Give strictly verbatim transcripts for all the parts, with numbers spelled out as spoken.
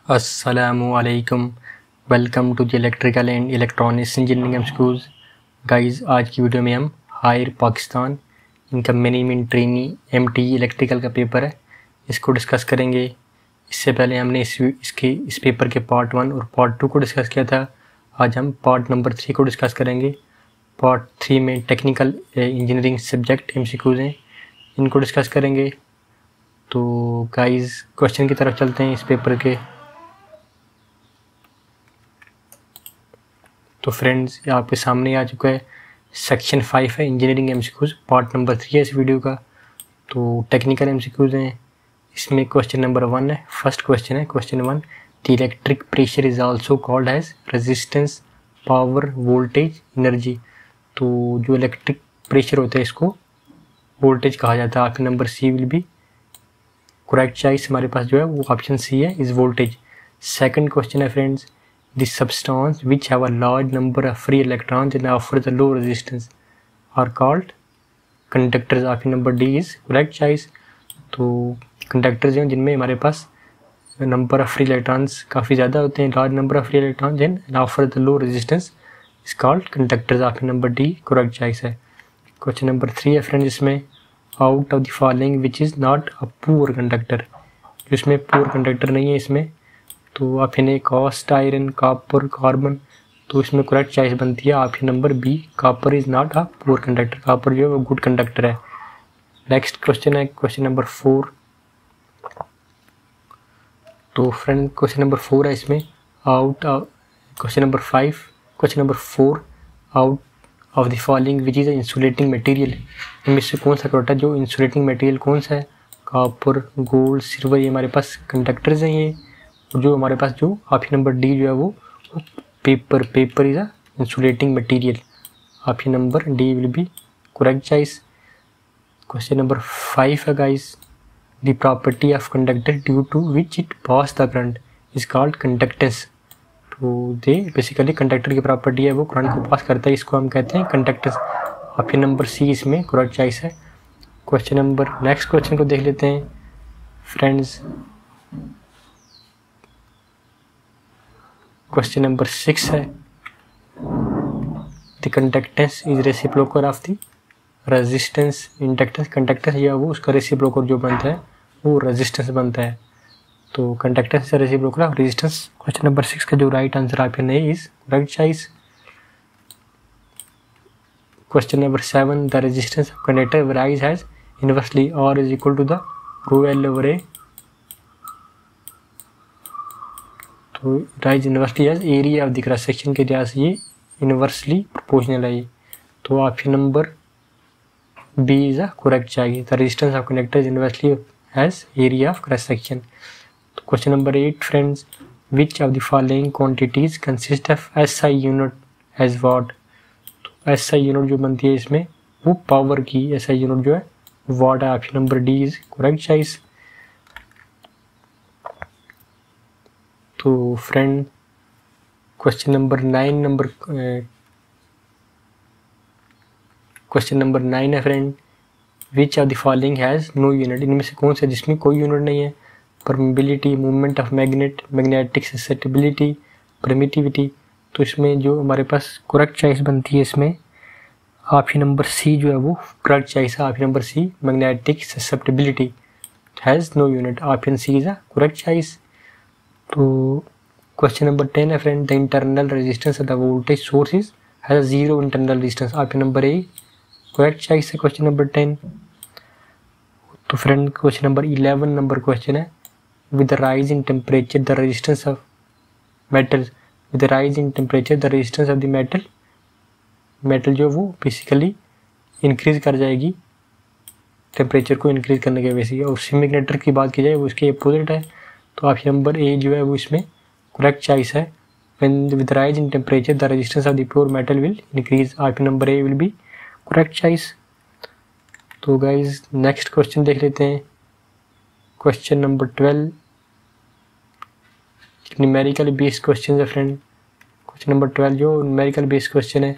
अस्सलामुअलैकुम। Welcome to the electrical and electronics engineering MCQs. Guys, आज की वीडियो में हम हायर पाकिस्तान इनका मैनेजमेंट ट्रेनी एमटी इलेक्ट्रिकल का पेपर है, इसको डिस्कस करेंगे। इससे पहले हमने इस इसके इस पेपर के पार्ट वन और पार्ट टू को डिस्कस किया था। आज हम पार्ट नंबर थ्री को डिस्कस करेंगे। पार्ट थ्री में टेक्निकल इंजीनियरिंग सब्जेक्ट एमसीक्यूज़ हैं, इनको डिस्कस करेंगे। तो गाइस, क्वेश्चन की तरफ चलते हैं इस पेपर के। तो फ्रेंड्स, ये आपके सामने आ चुका है। सेक्शन फाइव है engineering MCQs, part number three है इस वीडियो का। तो टेक्निकल एमसीक्यूज़ हैं, इसमें क्वेश्चन नंबर वन है। फर्स्ट क्वेश्चन है, question one, the electric pressure is also called as resistance, power, voltage, energy. तो जो इलेक्ट्रिक प्रेशर होता है इसको वोल्टेज कहा जाता है। Option number C will be correct choice. हमारे पास जो है वो ऑप्शन सी है, इज वोल्टेज। सेकंड क्वेश्चन है friends, the substance which have a large number of free electrons and offer the low resistance are called conductors. Option number D is correct choice. तो conductors हैं जिनमें हमारे पास number of free electrons काफ़ी ज़्यादा होते हैं, large number of free electrons and offer the low resistance is called conductors. Option number D correct choice है। Question number three है फ्रेंड्स, इसमें out of the following which is not a poor conductor, जिसमें poor conductor नहीं है इसमें, तो option A cast iron, copper, carbon. तो इसमें करेक्ट चॉइस बनती है option number B, copper is not a poor conductor. Copper जो है वो गुड कंडक्टर है। नेक्स्ट क्वेश्चन है क्वेश्चन नंबर फोर। तो फ्रेंड क्वेश्चन नंबर फोर है, इसमें out question number five question number four out of the following which is a insulating material, इनमें से कौन सा करेक्ट है? जो इंसुलेटिंग मटेरियल कौन सा है? कॉपर, गोल्ड, सिल्वर, ये हमारे पास कंडक्टर्स हैं। ये जो हमारे पास जो ऑप्शन नंबर डी जो है वो paper paper is a insulating material. Option number D will be correct choice. Question number five है guys, the property of conductor due to which it pass the current is called conductance. तो they basically conductor की property है वो current को पास करता है, इसको हम कहते हैं कंडक्टेंस। ऑप्शन नंबर सी इसमें करेक्ट चॉइस है। क्वेश्चन नंबर नेक्स्ट क्वेश्चन को देख लेते हैं फ्रेंड्स। क्वेश्चन नंबर सिक्स है, the conductance is reciprocal of the resistance. Inductance conductance या वो उसका रेसिप्रोकल जो बनता है वो रेजिस्टेंस बनता है। तो कंडक्टेंस से reciprocal of resistance. Question number six का जो राइट आंसर ऑप्शन है is correct choice. Question number seven, the resistance of conductor varies has inversely और is equal to the rho L over A. तो rise inversely as area of the cross section के लिहाज से ये inversely proportional है ये। तो option number B is a correct choice, the resistance of conductor is inversely as area of cross section. तो question number eight friends, which of the following quantities consist of S I unit as watt. तो S I unit जो बनती है इसमें वो power की S I unit जो है वाट है। Option number D is correct choice. तो friend question number nine number question number nine है friend, which of the following has no unit. इनमें से कौन सा जिसमें कोई यूनिट नहीं है? Permeability, movement of magnet, magnetic susceptibility, permittivity. तो इसमें जो हमारे पास करेक्ट चॉइस बनती है इसमें ऑप्शन नंबर सी जो है वो करेक्ट चॉइस है। Option number C, magnetic susceptibility has no unit. Option C is a correct choice. तो क्वेश्चन नंबर टेन है friend, the internal resistance of the voltage source is has a zero internal resistance. Option number A correct choice है question number ten. तो friend question number eleven number question है, with the rise in temperature the resistance of metal, with the rise in temperature the resistance of the metal, metal जो वो basically increase कर जाएगी temperature को increase करने के वजह से। और सेमीकंडक्टर की बात की जाए वो इसके अपोजिट है। तो ऑप्शन नंबर ए जो है वो इसमें करेक्ट चॉइस है, when with rise in temperature the resistance of the pure metal will increase. Option number A will be correct choice. तो गाइज नेक्स्ट क्वेश्चन देख लेते हैं, question number twelve, numerical based question है friend. Question number twelve जो numerical based question है,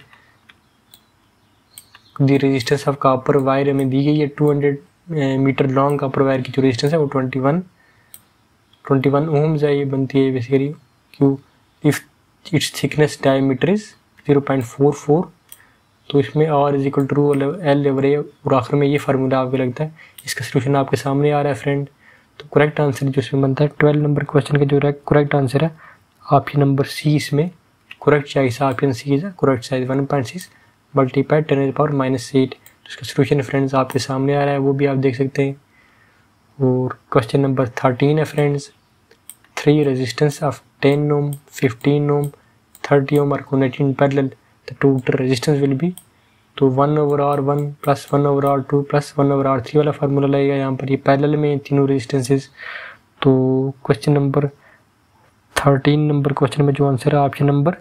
the resistance of copper wire हमें दी गई है two hundred metre long copper wire की जो रेजिस्टेंस है वो twenty one twenty one ohms है, ये बनती है basically Q if its thickness diameter is zero point four four. तो इसमें R is equal to L over A, और आखिर में ये फार्मूला आपको लगता है। इसका सोल्यूशन आपके सामने आ रहा है फ्रेंड। तो करेक्ट आंसर जो इसमें बनता है ट्वेल्व नंबर क्वेश्चन का जो करेक्ट आंसर है ऑप्शन नंबर सी। इसमें correct size option C is correct size one point six multiply ten to the power minus eight. तो इसका सोल्यूशन फ्रेंड्स आपके सामने आ रहा है, वो भी आप देख सकते हैं। और क्वेश्चन नंबर थर्टीन है friends, three resistance of ten ohm, fifteen ohm, thirty ohm are connected in parallel, the total resistance will be. तो one over R one plus one over R two plus one over R three वाला formula लगेगा यहाँ पर, ये parallel में तीनों resistances. तो question number thirteen number question में जो आंसर है ऑप्शन नंबर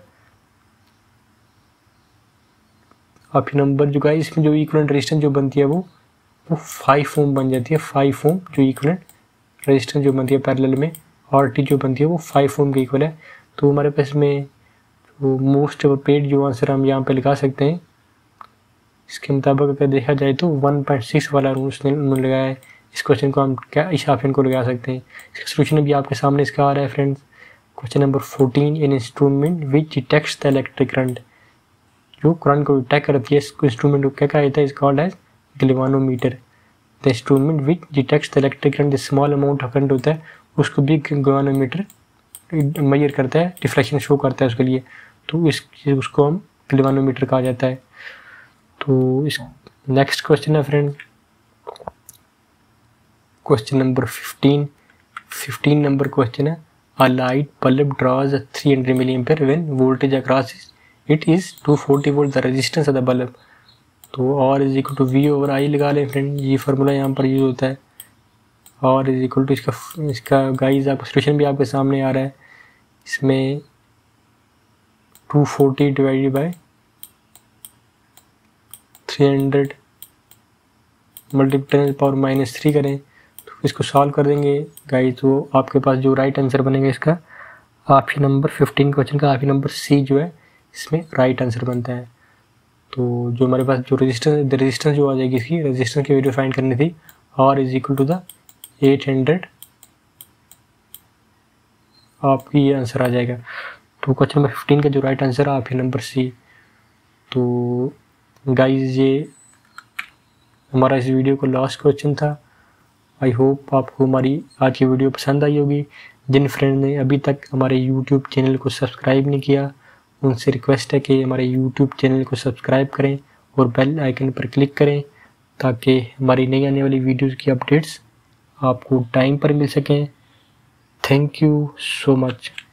ऑप्शन नंबर जो गाइस इसमें जो इक्विवेलेंट रेजिस्टेंस जो बनती है वो वो फाइव ओम बन जाती है। फाइव ओम जो इक्विवेलेंट रेजिस्टेंस जो बनती है पैरेलल में, आर टी जो बनती है वो फाइव ओम के इक्वल है। तो हमारे पास में वो मोस्ट पेड जो आंसर हम यहाँ पे लगा सकते हैं, इसके मुताबिक अगर देखा जाए तो वन पॉइंट सिक्स वाला रूल उसने उन्होंने लगाया है। इस क्वेश्चन को हम क्या इस ऑप्शन को लगा सकते हैं। इसका सोल्यूशन भी आपके सामने इसका आ रहा है friends. Question number fourteen, in instrument which detects the electric current, जो करंट को डिटेक्ट करती है, इसको इंस्ट्रूमेंट को क्या कहा जाता है, is called as galvanometer. The instrument which detects the electric current, small amount of current होता है उसको भी गैल्वानोमीटर मेजर करता है, डिफ्लेक्शन शो करता है उसके लिए। तो इस उसको हम गैल्वानोमीटर कहा जाता है। तो इस नेक्स्ट क्वेश्चन है friend, question number fifteen fifteen number question है, a light bulb draws three hundred milli ampere when voltage across it is two forty volt the resistance of the bulb. तो R is equal to V over I लगा लें friend, ये formula यहाँ पर use होता है। Are is equal to इसका इसका गाइस आपका सोल्यूशन भी आपके सामने आ रहा है। इसमें two forty divided by three hundred multiply power minus three करें तो इसको सॉल्व कर देंगे गाइस, तो आपके पास जो राइट आंसर बनेगा इसका ऑप्शन नंबर फिफ्टीन क्वेश्चन का ऑप्शन नंबर सी जो है इसमें राइट आंसर बनता है। तो जो हमारे पास जो रेजिस्टेंस रेजिस्टेंस जो आ जाएगी इसकी रेजिस्टेंस की वैल्यू फाइंड करनी थी, R is equal to the eight hundred, आपकी ये आंसर आ जाएगा। तो क्वेश्चन नंबर फिफ्टीन का जो राइट आंसर है ऑप्शन नंबर सी। तो गाइस ये हमारा इस वीडियो का लास्ट क्वेश्चन था। आई होप आपको हमारी आज की वीडियो पसंद आई होगी। जिन फ्रेंड ने अभी तक हमारे यूट्यूब चैनल को सब्सक्राइब नहीं किया उनसे रिक्वेस्ट है कि हमारे यूट्यूब चैनल को सब्सक्राइब करें और बेल आइकन पर क्लिक करें ताकि हमारी नई आने वाली वीडियोज़ की अपडेट्स आपको टाइम पर मिल सकें। Thank you so much.